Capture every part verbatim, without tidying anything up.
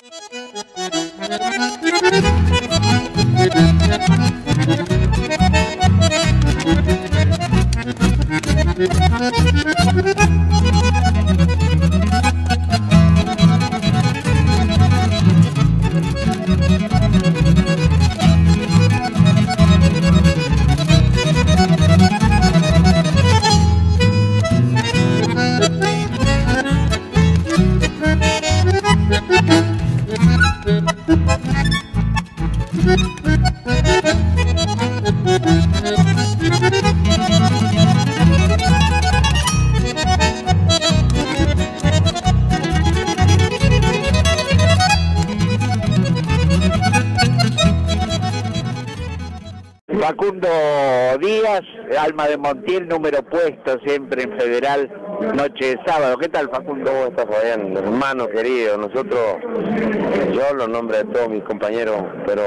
Facundo Díaz, Alma de Montiel, número puesto siempre en Federal, noche de sábado. ¿Qué tal, Facundo? ¿Cómo estás, Fabián? Hermano querido, nosotros, yo hablo en nombre de todos mis compañeros, pero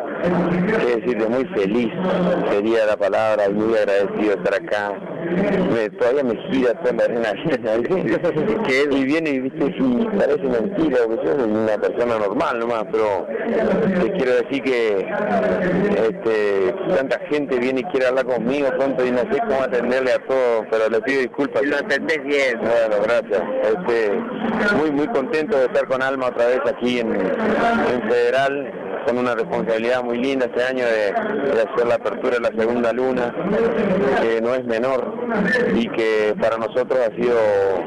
qué decirte, muy feliz sería la palabra, muy agradecido de estar acá. Me, todavía me gira toda la adrenalina, que él viene y viste, y parece mentira, porque yo soy una persona normal nomás, pero te quiero decir que este, tanta gente viene y quiere hablar conmigo pronto y no sé cómo atenderle a todos, pero le pido disculpas. Y lo atendés bien. Bueno, gracias. Este, muy muy contento de estar con Alma otra vez aquí en, en Federal, con una responsabilidad muy linda este año de, de hacer la apertura de la segunda luna, que no es menor y que para nosotros ha sido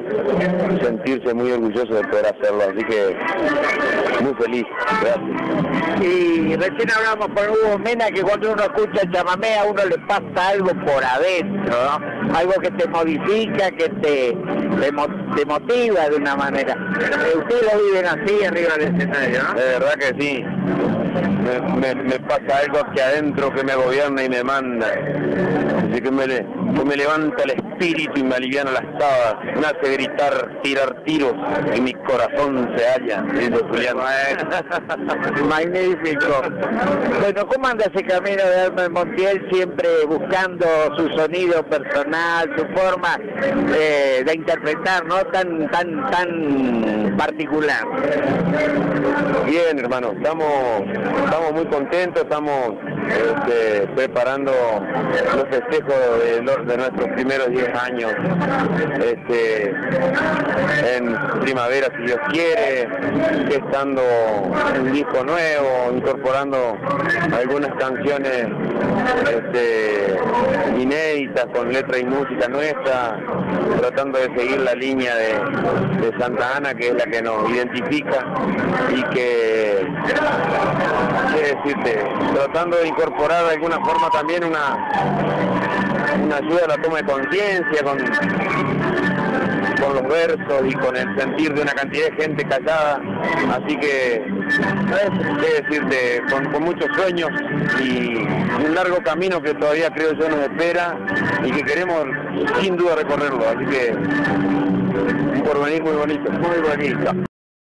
sentirse muy orgulloso de poder hacerlo, así que muy feliz. Gracias. Y recién hablamos con Hugo Mena que cuando uno escucha el chamamé a uno le pasa algo por adentro, ¿no? Algo que te modifica, que te, te, te motiva de una manera. Ustedes lo viven así arriba del escenario, ¿no? De verdad que sí. Me, me, me pasa algo aquí adentro que me gobierna y me manda, así que me, que me levanta el espíritu y me aliviana las tabas, me hace gritar, tirar tiros y mi corazón se halla, dice Julián. Magnífico. Bueno, ¿cómo anda ese camino de Alma de Montiel, siempre buscando su sonido personal, su forma eh, de interpretar, ¿no? Tan, tan, tan particular? Bien, hermano, estamos, estamos muy contentos, estamos este, preparando los festejos de, los, de nuestros primeros diez años este, en primavera, si Dios quiere, estando un disco nuevo, incorporando algunas canciones este, inéditas con letra y música nuestra, tratando de seguir la línea de, de Santa Ana, que es la que nos identifica y que, qué decirte, tratando de incorporar de alguna forma también una, una ayuda a la toma de conciencia con, con los versos y con el sentir de una cantidad de gente callada, así que, qué decirte, con, con muchos sueños y un largo camino que todavía creo yo nos espera y que queremos sin duda recorrerlo, así que un porvenir muy bonito, muy bonito.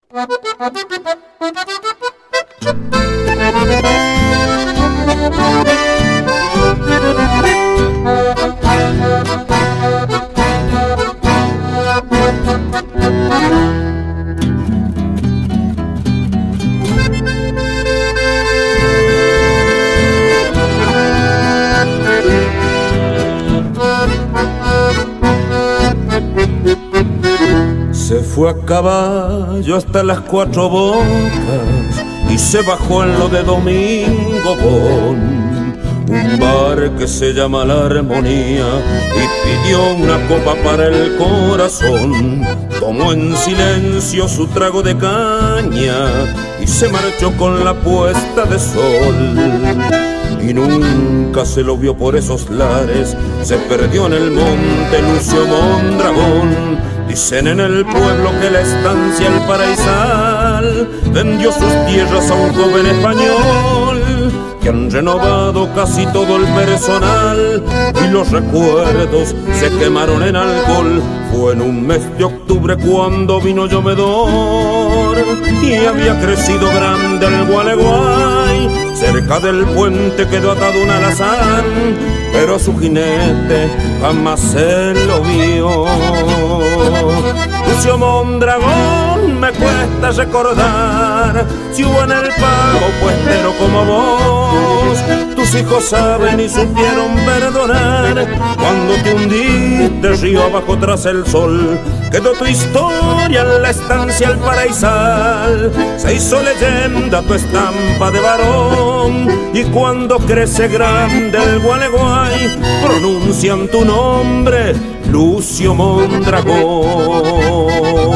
Se fue a caballo hasta las Cuatro Bocas y se bajó en lo de Domingo Bon, un bar que se llama La Armonía, y pidió una copa para el corazón. Tomó en silencio su trago de caña y se marchó con la puesta de sol. Y nunca se lo vio por esos lares, se perdió en el monte Lucio Mondragón. Dicen en el pueblo que la estancia El Paraísal vendió sus tierras a un joven español, que han renovado casi todo el personal y los recuerdos se quemaron en alcohol. Fue en un mes de octubre cuando vino llovedor y había crecido grande el Gualeguay. Cerca del puente quedó atado un alazán, pero a su jinete jamás se lo vio. Lucio Mondragón me cuesta recordar si hubo en el pago puestero como vos. Tus hijos saben y supieron perdonar cuando te hundiste río abajo tras el sol. Quedó tu historia en la estancia El Paraisal, se hizo leyenda tu estampa de varón. Y cuando crece grande el Gualeguay, pronuncian tu nombre, Lucio Mondragón.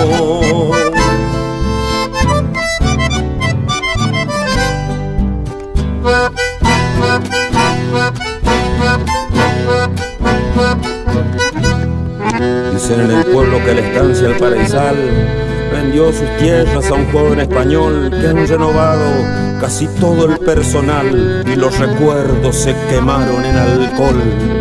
Dicen en el pueblo que la estancia El Paraisal vendió sus tierras a un joven español que han renovado casi todo el personal y los recuerdos se quemaron en alcohol.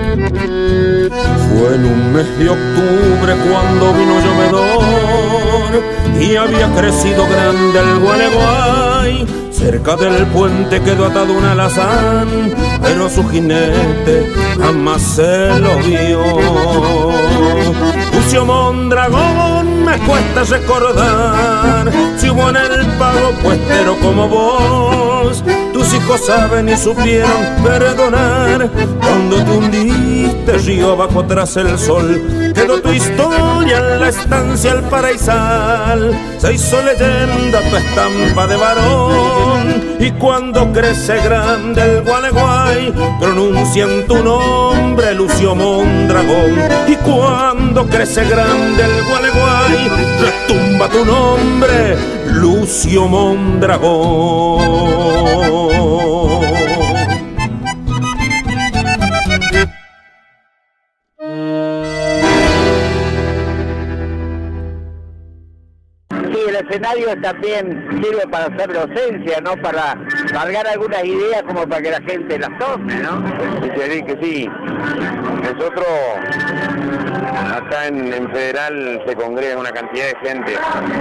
Fue en un mes de octubre cuando vino llovedor y había crecido grande el Gualeguay. Cerca del puente quedó atado un alazán, pero su jinete jamás se lo vio. Lucio Mondragón, me cuesta recordar si hubo en el pago puestero como vos. Tus hijos saben y supieron perdonar cuando te hundiste río abajo tras el sol. Quedó tu historia en la estancia El Paraisal, se hizo leyenda tu estampa de varón. Y cuando crece grande el Gualeguay, pronuncian tu nombre, Lucio Mondragón. Y cuando crece grande el Gualeguay, retumba tu nombre, Lucio Mondragón. El escenario también sirve para hacer docencia, ¿no? Para cargar algunas ideas como para que la gente las tome, ¿no? Sí, que sí. Nosotros, acá en, en Federal se congrega una cantidad de gente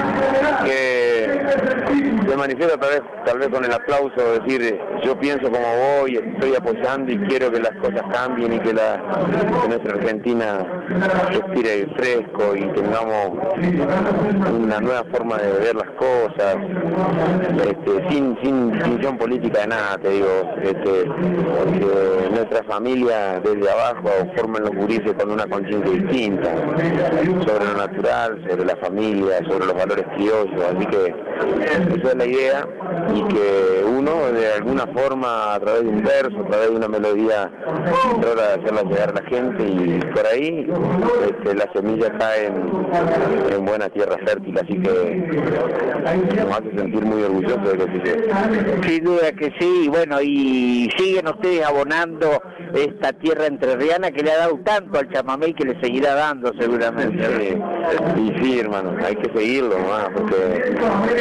que se manifiesta tal vez, tal vez con el aplauso, decir, yo pienso como vos y estoy apoyando y quiero que las cosas cambien y que, la, que nuestra Argentina respire fresco y tengamos una nueva forma de ver las cosas, este, sin, sin distinción política de nada, te digo, este, que nuestra familia desde abajo formen los gurises con una conciencia distinta sobre lo natural, sobre la familia, sobre los valores criollos, así que esa es la idea, y que uno de alguna forma a través de un verso, a través de una melodía, trata de hacerla llegar a la gente y por ahí este, la semilla cae en, en buena tierra fértil, así que nos hace sentir muy orgullosos de lo que se. Sin duda que sí, bueno, y siguen ustedes abonando esta tierra entrerriana que le ha dado tanto al chamamé y que le seguirá dando seguramente. Sí, y sí, hermano, hay que seguirlo, ¿no? Porque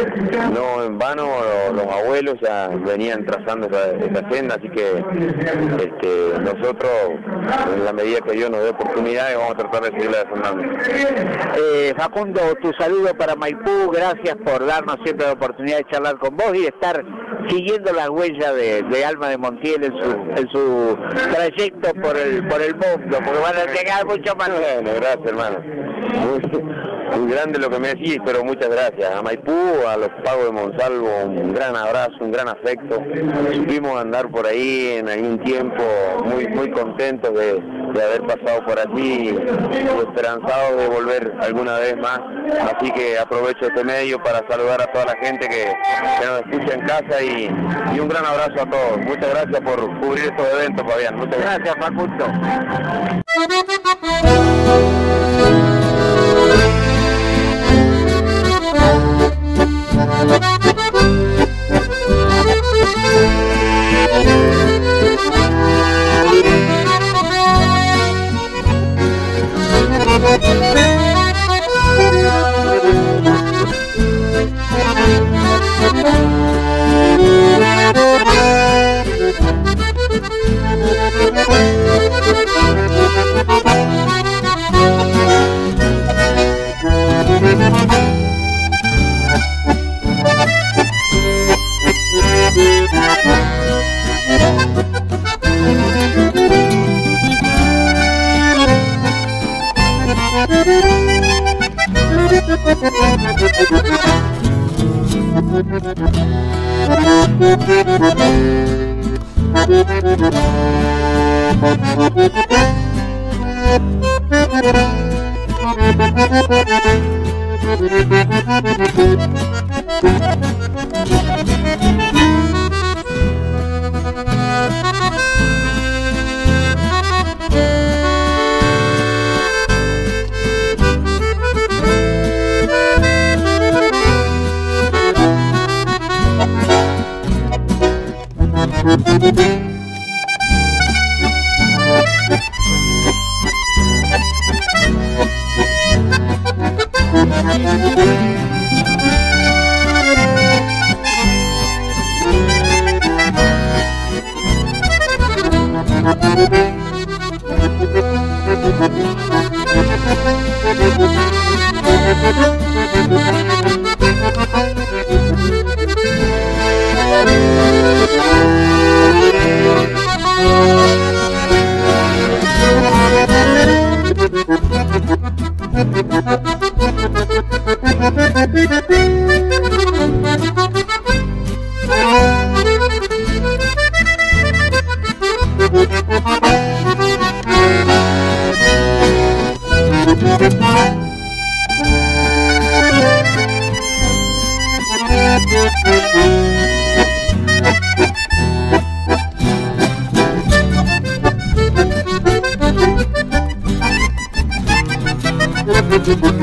no en vano los abuelos ya venían trazando esa, esa senda, así que este, nosotros, en la medida que Dios nos dé oportunidades, vamos a tratar de seguirla defendiendo. Eh, Facundo, tu saludo para Maipú, gracias por darnos siempre la oportunidad de charlar con vos y de estar siguiendo las huellas de, de Alma de Montiel en su, en su trayecto por el, por el mundo, porque van a llegar mucho más. Bueno, gracias, hermano. Muy, muy grande lo que me decís, pero muchas gracias. A Maipú, a los Pagos de Monsalvo, un gran abrazo, un gran afecto. Supimos andar por ahí en algún tiempo muy muy contentos de, de haber pasado por allí y esperanzados de volver alguna vez más. Así que aprovecho este medio para saludar a toda la gente que, que nos escucha en casa y, y un gran abrazo a todos. Muchas gracias por cubrir estos eventos, Fabián. Muchas gracias, Facundo. Thank you. Thank you.